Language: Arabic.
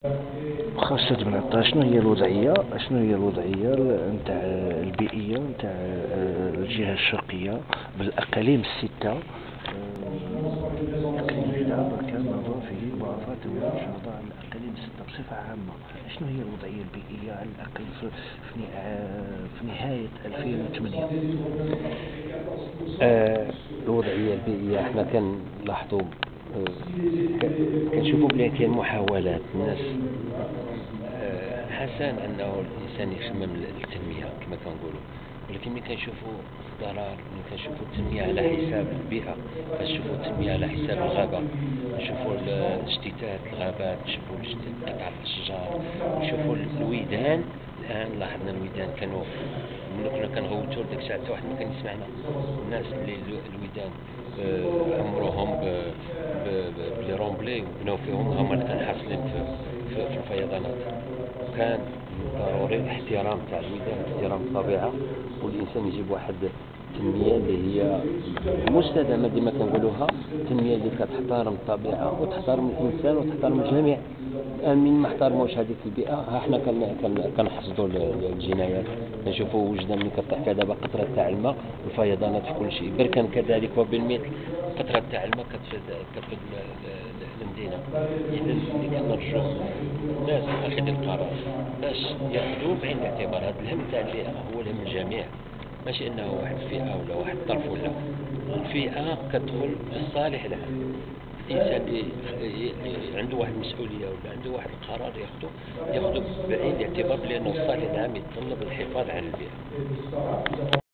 خاصة تبنى شنو هي الوضعية نتاع البيئية نتاع الجهة الشرقية بالأقاليم الستة. إقليم جدة، بركان، نظافة، فيليك، بوعفرة، تمرين، شرطة. الأقاليم الستة بصفة عامة شنو هي الوضعية البيئية على الأقل في نهاية 2008؟ الوضعية البيئية احنا كنلاحظوا، كنشوفوا بلي كاين محاولات الناس حسن انه الانسان يخمم التنميه كما كنقولوا، ولكن ملي كنشوفوا الضرر، ملي كنشوفوا التنميه على حساب البيئه، كنشوفوا التنميه على حساب الغابه، نشوفوا اجتثاث الغابات، نشوفوا قطع الاشجار، نشوفوا الويدان. الان لاحظنا الويدان كانوا ملي كنا كنغوتوا ديك الساعه حتى واحد ما كان يسمعنا. الناس اللي الويدان عمروهم بلي رومبلي وبناو فيهم، هما اللي كانوا حاصلين في الفيضانات. كان ضروري الاحترام تاع الويدان، احترام الطبيعه، والانسان يجيب واحد التنميه اللي هي مستدامه ديما كنقولوها، التنميه اللي كتحترم الطبيعه وتحترم الانسان وتحترم الجميع. الان من ما احترموش هذيك البيئه، ها احنا كنحصدوا الجنايات. كنشوفوا وجدنا ملي كطيح فيها دابا قطره تاع الماء، الفيضانات في كل شيء. بركان كذلك وبالمثل قطره تاع الماء كتفيد المدينه. اذا اللي كنرجو الناس واخدين القرار باش ياخذوا بعين الاعتبار هذا الهم تاع البيئه، هو الهم الجميع، ماشي انه واحد الفئه ولا واحد الطرف، ولا الفئه كتدخل في الصالح العام. الانسان اللي عنده واحد المسؤوليه ولا عنده واحد القرار ياخذه بعين الاعتبار، لانه الصالح العام يتطلب الحفاظ على البيئه.